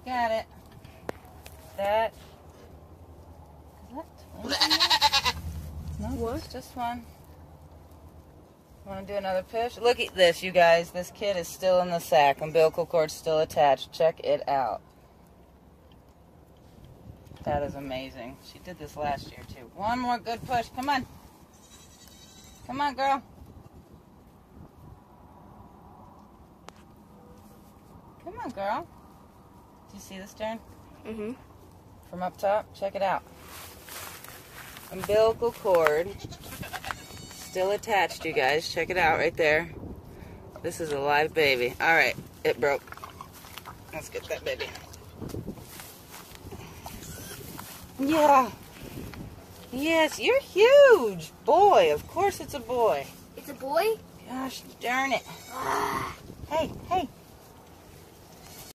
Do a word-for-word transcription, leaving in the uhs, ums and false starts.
got it. That. Is that no, what? It's just one. Want to do another push? Look at this, you guys. This kid is still in the sack. Umbilical cord's still attached. Check it out. That is amazing. She did this last year, too. One more good push. Come on. Come on, girl. Come on, girl. Do you see this, Darren? Mm-hmm. From up top? Check it out. Umbilical cord. Still attached, you guys. Check it out right there. This is a live baby. All right, it broke. Let's get that baby. Yeah. Yes, you're huge. Boy, of course it's a boy. It's a boy? Gosh darn it. Hey, hey,